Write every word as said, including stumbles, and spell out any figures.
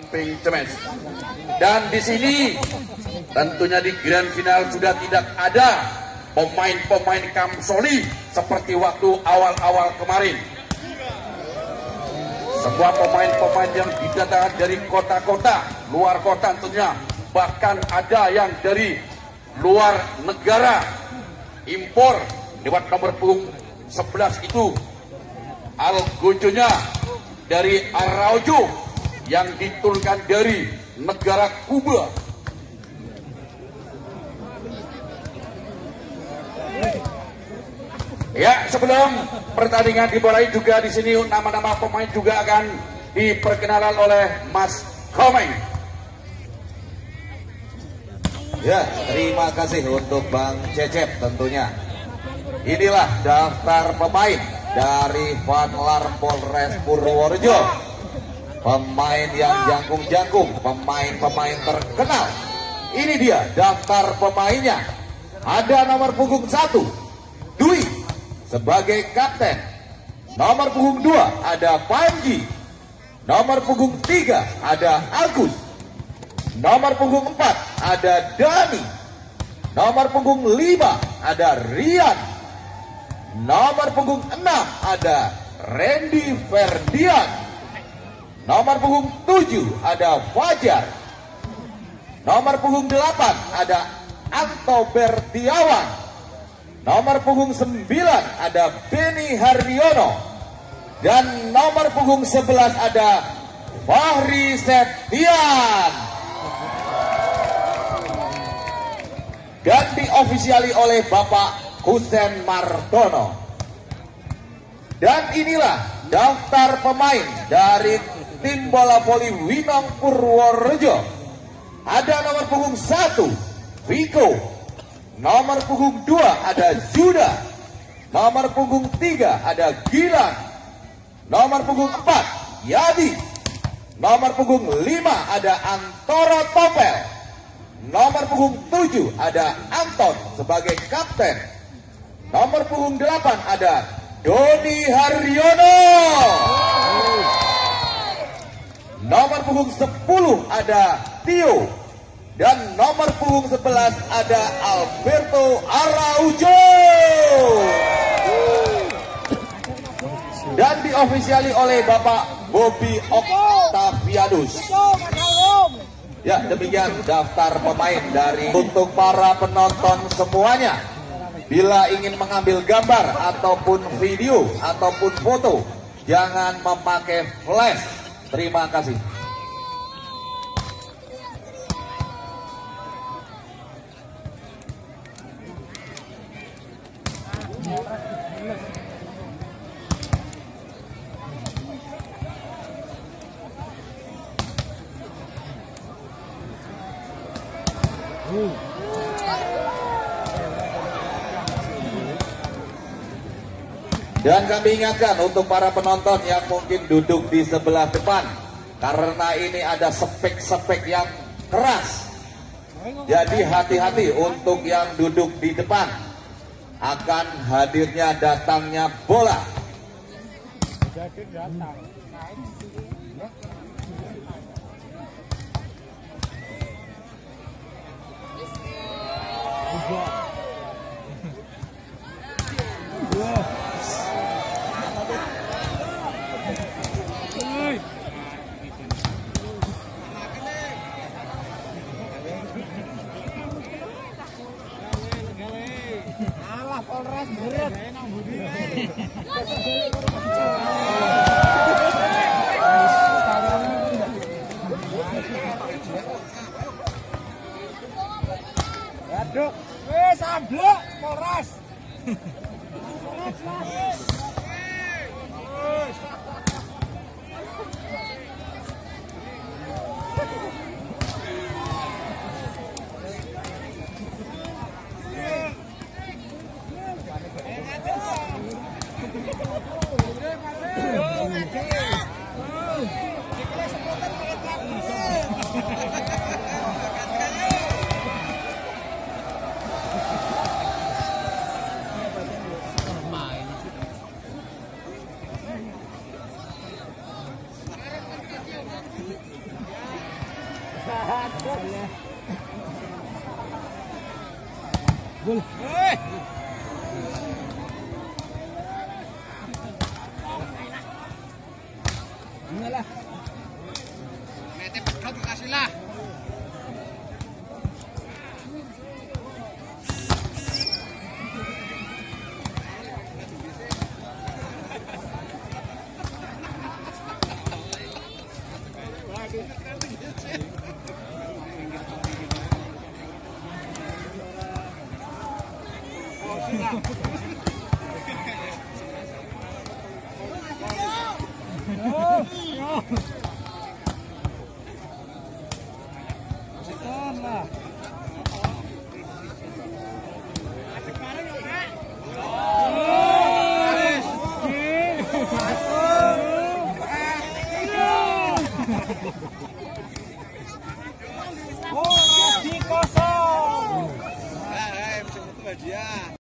Emping Cemes. Dan di sini tentunya di grand final sudah tidak ada pemain-pemain Kamsoli seperti waktu awal-awal kemarin. Semua pemain-pemain yang didatangkan dari kota-kota, luar kota tentunya, bahkan ada yang dari luar negara impor lewat nomor punggung sebelas itu Algojonya dari Araujo yang diturunkan dari negara Kuba. Ya, sebelum pertandingan dimulai juga di sini nama-nama pemain juga akan diperkenalan oleh Mas Komeng. Ya, terima kasih untuk Bang Cecep tentunya. Inilah daftar pemain dari Vanlar Polres Purworejo. Pemain yang jangkung-jangkung, pemain-pemain terkenal. Ini dia daftar pemainnya. Ada nomor punggung satu, Dwi sebagai kapten. Nomor punggung dua ada Panji. Nomor punggung tiga ada Agus. Nomor punggung empat ada Dani. Nomor punggung lima ada Rian. Nomor punggung enam ada Randy Ferdian. Nomor punggung tujuh ada Fajar. Nomor punggung delapan ada Anto Bertiawan. Nomor punggung sembilan ada Beni Haryono. Dan nomor punggung sebelas ada Fahri Septian. Dan diofisiali oleh Bapak Husen Martono. Dan inilah daftar pemain dari tim bola voli Winong Purworejo. Ada nomor punggung satu Viko. Nomor punggung dua ada Zuda. Nomor punggung tiga ada Gilang. Nomor punggung empat Yadi. Nomor punggung lima ada Antoro Topel. Nomor punggung tujuh ada Anton sebagai kapten. Nomor punggung delapan ada Doni Haryono. Nomor punggung sepuluh ada Tio. Dan nomor punggung sebelas ada Alberto Araujo. Dan diofisiali oleh Bapak Bobby Octavianus. Ya, demikian daftar pemain dari untuk para penonton semuanya. Bila ingin mengambil gambar ataupun video ataupun foto, jangan memakai flash. Terima kasih. Dan kami ingatkan untuk para penonton yang mungkin duduk di sebelah depan, karena ini ada spek-spek yang keras. Jadi hati-hati untuk yang duduk di depan, akan hadirnya datangnya bola. Polres berat. Aduh, wes amblok Polres. Oh, di kosong. Eh, eh, bisa itu dia.